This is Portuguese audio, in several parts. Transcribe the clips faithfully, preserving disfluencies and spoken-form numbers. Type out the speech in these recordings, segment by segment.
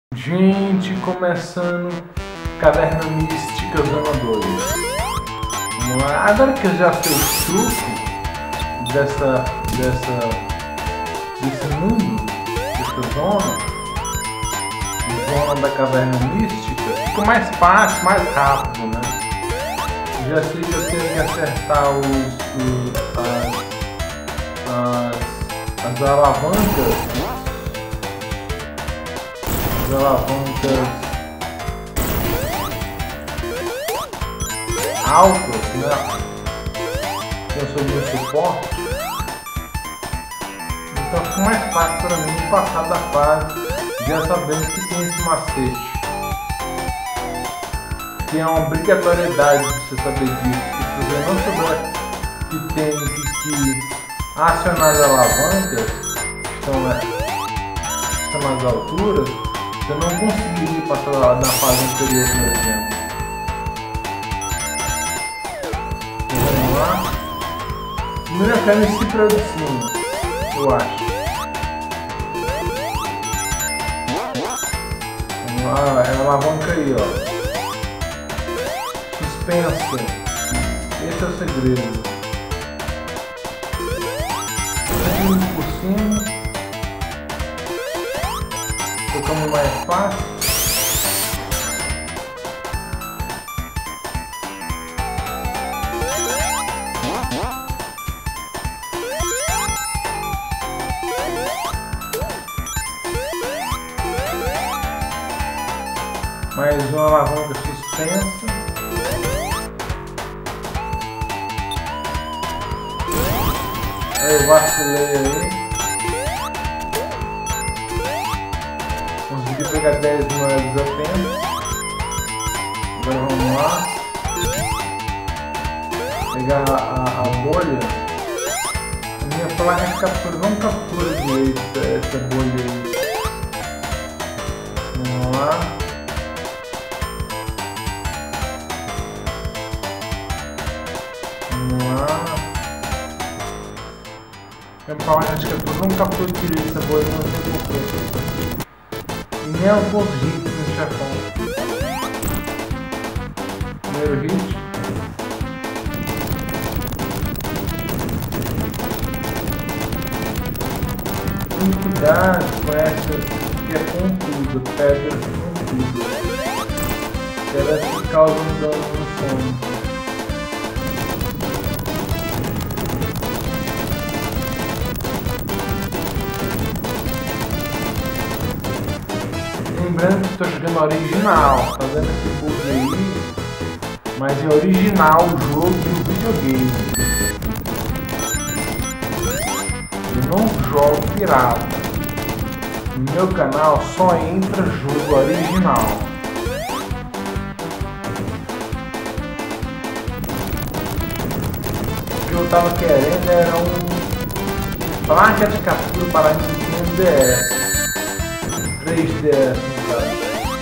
Gente, começando Caverna Mística Zona dois. Vamos lá. Agora que eu já sei o truque dessa, dessa, desse mundo, dessa zona, zona da Caverna Mística, fica mais fácil, mais rápido, né? Já sei que eu tenho que acertar os, os, as, as, as alavancas. As alavancas altas, né? Eu sou de suporte, então fica mais fácil para mim passar da fase já sabendo que tem esse macete. Tem uma obrigatoriedade de você saber disso. Se você não souber que tem que, que acionar as alavancas, que são, né, são as alturas, você não conseguiria passar lá na fase anterior, por exemplo. Então, vamos lá. Primeiro eu quero esse para de cima, eu acho. Vamos lá, é a alavanca aí, ó. Suspensa. Esse é o segredo. Seguimos por cima. Colocamos mais fácil. Mais uma alavanca suspensa. Aí eu vacilei aí. Consegui pegar dez moedas a tempo. Agora vamos lá. Pegar a, a bolha. A minha placa de captura. Vamos capturar direito essa bolha aí. Vamos lá. Vamos lá. Minha placa de captura. Vamos capturar direito essa bolha. Não sei porquê. E nem alguns hits no chefão. Primeiro hit. Muito cuidado com essas que é confusa, pedras confusas. Elas que causam dano no fundo. Lembrando que estou jogando original, fazendo esse bug aí, mas é original o jogo e o videogame. Eu não jogo pirata. No meu canal só entra jogo original. O que eu tava querendo era um placa de captura para Nintendo D S. três D S no caso.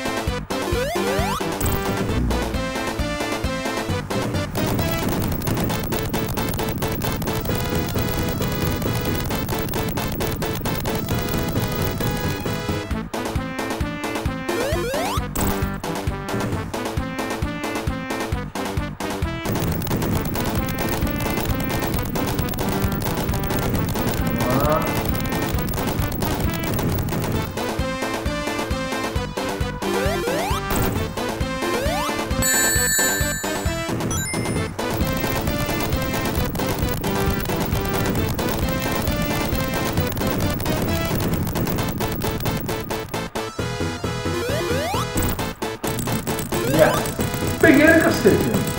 Yeah. Peguei a cacete.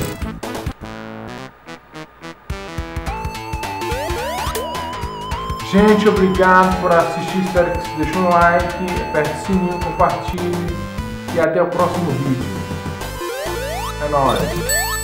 Gente, obrigado por assistir. Espero que você deixe um like, aperte o sininho, compartilhe e até o próximo vídeo. É nóis.